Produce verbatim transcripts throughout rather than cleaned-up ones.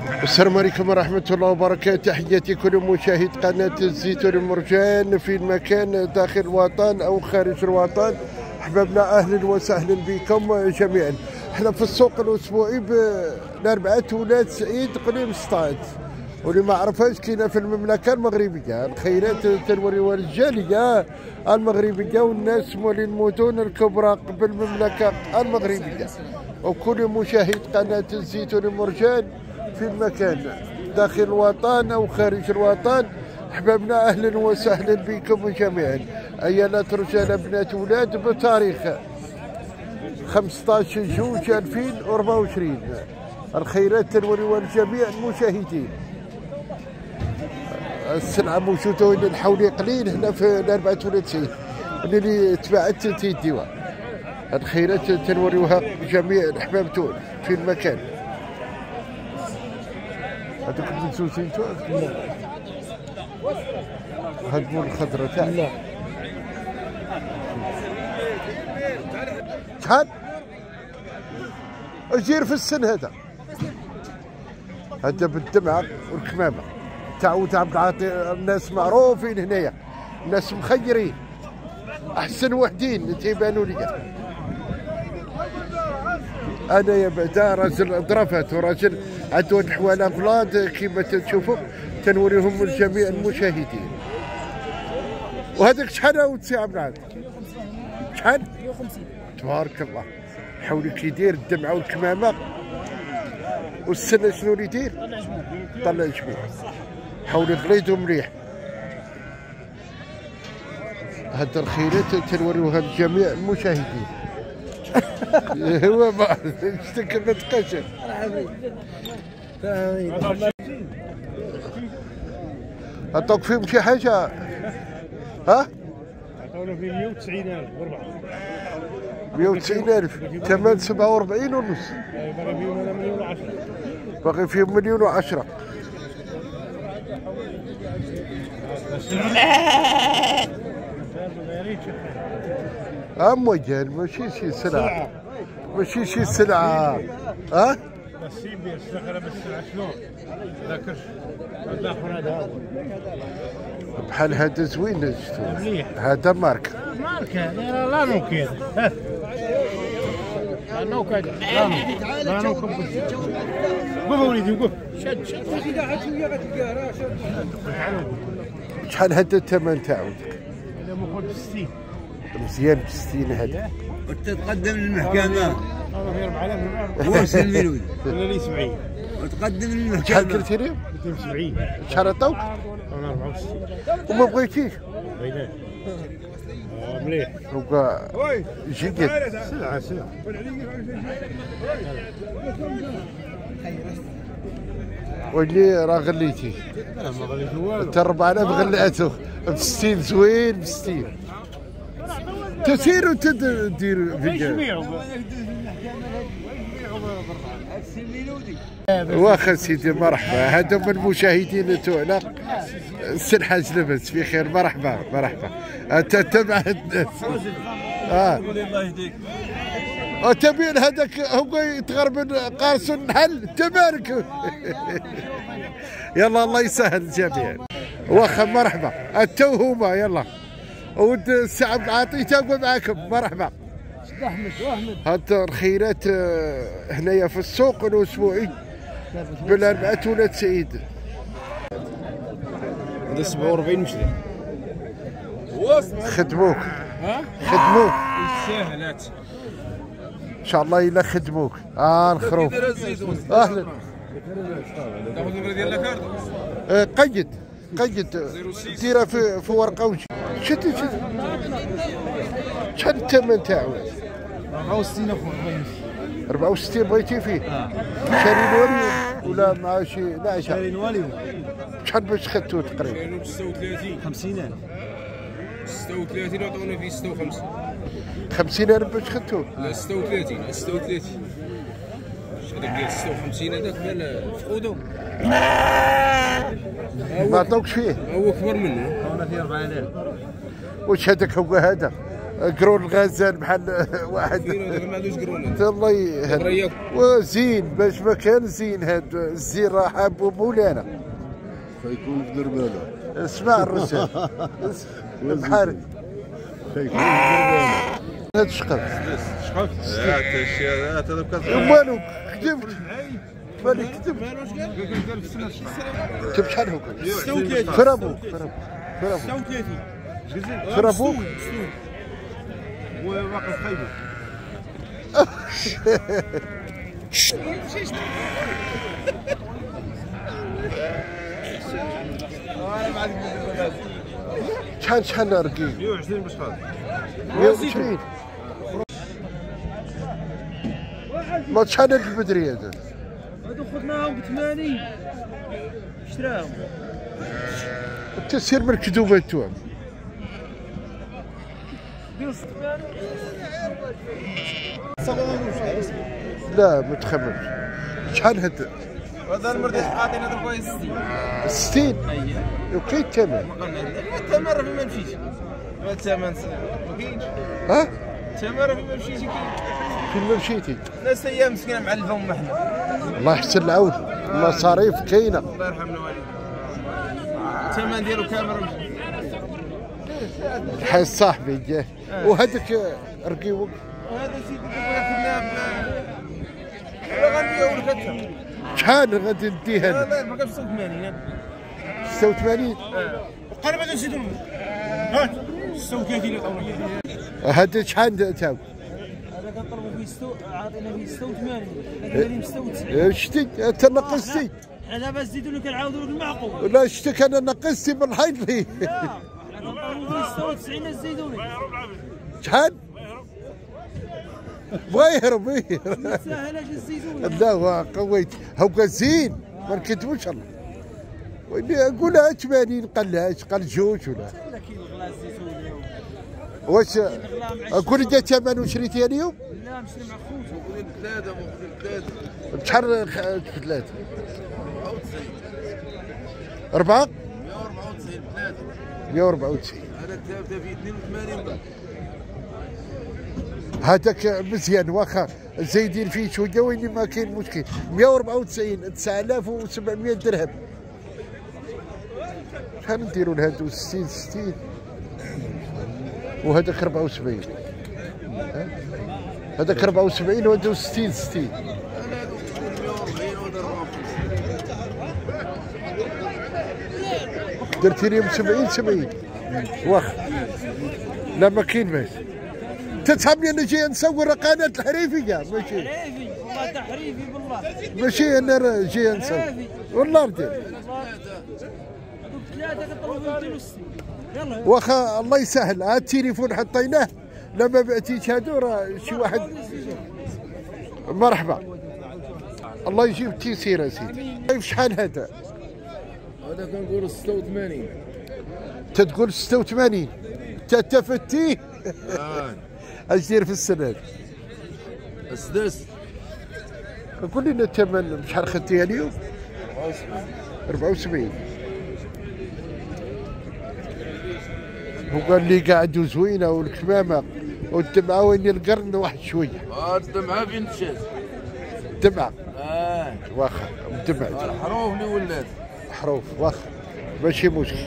السلام عليكم ورحمة الله وبركاته. تحياتي كل مشاهد قناة الزيتون المرجان في المكان داخل الوطن أو خارج الوطن. أحبابنا أهلا وسهلا بكم جميعا. احنا في السوق الأسبوعي بالأربعة ولاد سعيد قليم سطات، واللي ما عرفهاش كاينه في المملكة المغربية. الخيرات تنوريوها الجالية المغربية والناس مولي المدن الكبرى بالمملكة المغربية، وكل مشاهد قناة الزيتون المرجان في المكان داخل الوطن أو خارج الوطن. أحبابنا أهلا وسهلا بكم جميعا. أيالات رجال بنات ولاد بتاريخ خمسطاش جوج ألفين وأربعة وعشرين. الخيرات تنوريوها لجميع المشاهدين. السلعة موجودة وين الحولي قليل هنا في الأربعة ولاد سعيد اللي تبعت تيديوها. الخيرات تنوريوها جميع الأحباب تون في المكان. هذوك البنسوسين تو لا هاد مول الخضرة تاع لا شحال اجير في السن هذا هذا بالدمعة والكمامة تعود عبد العاطي. الناس معروفين هنايا، الناس مخيرين احسن وحدين تيبانوا لي. انا يا بعدا راجل ظرفات وراجل عنده الحواله بلاد كيما تشوفوا تنوريهم لجميع المشاهدين. وهذاك شحال هو تسي عبد العاطي؟ شحال؟ مية وخمسين. تبارك الله. حولي كيدير الدمعه والكمامه والسنه شنو اللي يدير؟ طلع جبوه. طلع جبوه. حولي غليظ مليح. هاد الخيرات تنوريوها لجميع المشاهدين. هو ما اشتكى ما تقاشر. عطوك فيهم شي حاجة؟ ها؟ عطونا فيه مية وتسعين ألف بربعة. مية وتسعين ألف، ثمن سبعة وأربعين ونص. باقي فيهم أنا مليون وعشرة. باقي فيهم مليون وعشرة. أما جان ماشي شي سلعة، ماشي شي سلعة. ها؟ السيم ديال السلعة بس السلعة شنو؟ ذاكرش. الآخر هذا بحال هذا زوين شفتو. مليح. هذا ماركة. ماركة لا نوك هذا. لا نوك هذا. لا نوك. قف وليدي قف. شد شد. شحال هذا الثمن تاعو؟ هذا ماخذ ب ستين. مزيان ب ستين هذا. وتتقدم للمحكمة. هذا في أربعة آلاف. هو سلمي ولا لي سبعين. وتقدم للمحكمة. شحال قلتي لي؟ مئتين وسبعين. شحال عطاوك؟ أنا أربعة وستين. وما بغيتيش؟ بغيناه. مليح. وكا جيد. سلعة سلعة. واللي راه غليتي. لا ما غليت والو. انت أربعة آلاف غلعته ب ستين زوين ب ستين. تسير وتدير فيديو. واخا سيدي مرحبا. هادو من المشاهدين تاعنا. السي الحاج لبس في خير. مرحبا مرحبا. انت تبع الناس. اه الله يهديك. وتبين هذاك هو يتغربن قارص النحل تبارك. يلا الله يسهل الجميع. واخا مرحبا. التوهمه يلا. ود السي عبد العاطي تابع معاكم. مرحبا. احمد واحمد. هاد الخيرات هنايا في السوق الاسبوعي بالأربعة ولاد سعيد. هذا سبعة وأربعين مشري. خدموك. ها؟ خدموك. سهلات. ان شاء الله الا خدموك. اه الخروف. اهلا. تاخذ النمره ديال لاكارت. آه قيد قيد ديرها في في ورقه وجي. شد شد. شحال الثمن تاعو؟ أربعة وستين اخويا. أربعة وستين بغيتي فيه؟ شاري نوري ولا مع شي نعشة؟ شاري نوالي. شحال باش خدتوه تقريبا؟ كانوا ستة وثلاثين. خمسين ألف. ستة وثلاثين وعطونا فيه ستة وخمسين. خمسين ألف باش خدتوه؟ لا ستة وثلاثين ستة وثلاثين. هذاك ديال ستة وخمسين هذاك مال فقودو. ما عطاوكش فيه؟ هو كبر منه. عطونا فيه أربعة آلاف. واش هذاك هو هذا؟ قرون الغزال بحال واحد ما عندوش قرون الله يهنيك وزين باش ما كان زين هاد الزين راه حابو مولانا خيكون في دربالة. اسمع الرجال بحال خيكون في دربالة. هاد الشقف شقف هذا الشيء هذا مالو كتبت مالك كتبت كتبت شحال هو فرابو فرابو فرابو فرابو واقف خيبة. شحال شحال رقيق مية وعشرين باش خالد مية وعشرين ما شحال هاد البدري هذا هادو خدناهم ب ثمانين شراهم تسير من الكذوبه توام لا ما تخممش شحال هاد هذا المرداح عاطينا هذا كويس ستين ستين اييه وكاين الثمن الثمن راه فين ما مشيتش الثمن ما كاينش ها الثمن راه فين ما مشيتش كاين فين ما مشيتي ناس ايام مسكينه معلفه وما حنا الله يحسن العون المصاريف كاينه الله يرحم الوالدين الثمن ديالو كامل راه حي صاحبي جاه وهذاك رقيوك وهذا سيدي خدناه ب غنبيعو لك انت شحال غادي نديها لا ما كانش ستة وثمانين ستة وثمانين قرب هذا نسيتو هات ستة وثلاثين قويه هذا شحال تاو هذا كنطلبوا فيه ستو عاطينا فيه ستة وثمانين هذا دايرين ستة وتسعين شتي انت نقصتي حنا دابا زيدوا لك كنعاودوا لك المعقول لا شتك انا نقصتي من الحيط فيه لا حنا كنطلبوا فيه ستة وتسعين زيدوا لك شحال بغا يهرب يهرب ساهل اجي زيدوا لك لا هو قويت هو زين ما نكذبوش الله قولها ثمانين قال لهاش قال جوج ولا لا كاين الغلا زيتون اليوم واش اقول لك ثمن شريتيها اليوم؟ لا مشري مع خوتو مخدين ثلاثه مخدين ثلاثه بشحال في ثلاثة؟ أربعة؟ مية وأربعة وتسعين ثلاثه مية وأربعة وتسعين هذا كتاب فيه اثنين وثمانين هذاك مزيان واخا زايدين فيه شويه وين ما كاين مشكل مية وأربعة وتسعين تسعة آلاف وسبعمية درهم شحال نديروا لهادو ستين ستين وهذاك أربعة وسبعين هذاك أربعة وسبعين وهذا ستين ستين درتي لي سبعين سبعين واخا لا ما كاين باش تتحمي انا جاي نصور قناه الحريفيه ماشي حريفي والله تحريفي بالله ماشي انا جاي نصور والله ردير هذوك ثلاثه كنطلبوا فيهم مئتين وستين يلا واخا الله يسهل هاد التليفون حطيناه لما بعتيش هادو راه شي واحد مرحبا الله يجيب التيسير اسيدي كيف شحال هذا؟ هذا كنقولوا ستة وثمانين تتقول ستة وثمانين تتفتيه اش دير في السند؟ السداس قول لنا الثمن بشحال خدتيها اليوم؟ أربعة وسبعين هو قال لي قاعد زوينه والكمامه والدمعه وين القرن واحد شويه اه الدمعه فين مشات؟ الدمعه اه واخا الدمع الحروف اللي ولات حروف واخا ماشي مشكل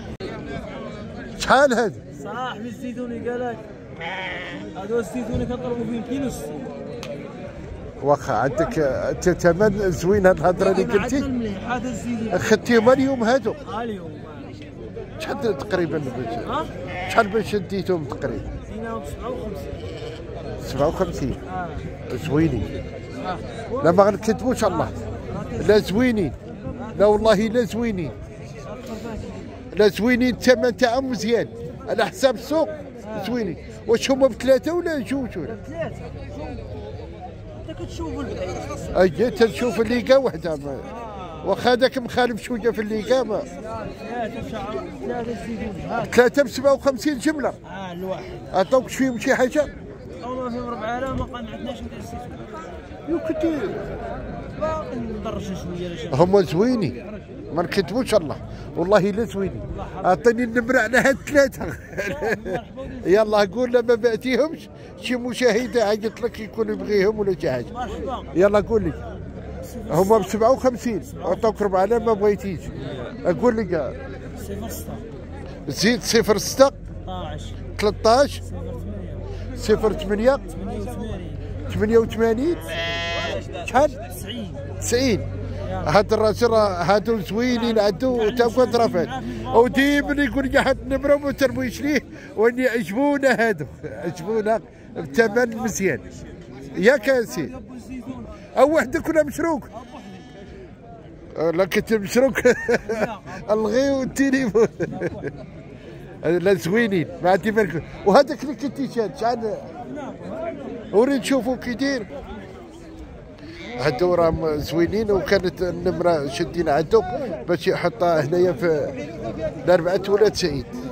شحال هذا؟ صاحبي الزيتوني قال لك هذو الزيتوني كنطلبوا فيه مئتين وستين واخا عندك انت ثمن زوين هاد الهضره اللي قلتي مليح هذا الزيتوني خدتيهم اليوم هادو اليوم شحال تقريبا ها شحال باش ديتهم تقريبا؟ ديناهم سبعة وخمسين سبعة وخمسين اه زوينين اه لا ما غنكذبوش الله لا زوينين لا والله لا زوينين لا زوينين الثمن تاعهم مزيان على حساب السوق زوينين واش هما بثلاثه ولا جوج ولا؟ ثلاثة انت كتشوف البعيد اي تنشوف الليقه وحده واخا هذاك مخالف شويه في الليقه ما ثلاثة شعر ثلاثة زيتوني ها ثلاثه ب سبعة وخمسين جمله اه الواحد عطوك فيهم شي حاجه؟ والله فيهم ربع آلاف ما قال ما عندناش ندير الزيتون يو كنتي باقي ندرجها شويه لا شي هما زوينين ما نكذبوش الله، والله لا زوينين. اعطيني النمره على هاد ثلاثه. يلا قول لا ما بعتيهمش شي مشاهد قلت لك يكون يبغيهم ولا شي حاجه. يلا قول لي. هما ب سبعة وخمسين عطوك أربعة آلاف ما بغيتيش. قول لي. صفر ستة. زيد صفر ستة. ثلاثطاش. صفر ثمانية. ثمانية وثمانين. شحال؟ تسعين. تسعين. هاد الراجل هادو زوينين عندو تا كنت رافد وديما يقول لي هاد النمره ما ترميش ليه واني عجبونا هادو عجبونا بثمن مزيان ياك يا سيدي. او وحدك ولا مشروك؟ لا كنت مشروك الغيو التليفون. لا زوينين ما عندي بالك. وهذاك اللي كنتي شاد شحال؟ وريد نشوفو كي داير. هادو راهم زوينين وكانت النمره شدين عندو باش يحطها هنايا في الأربعة ولا تسعين.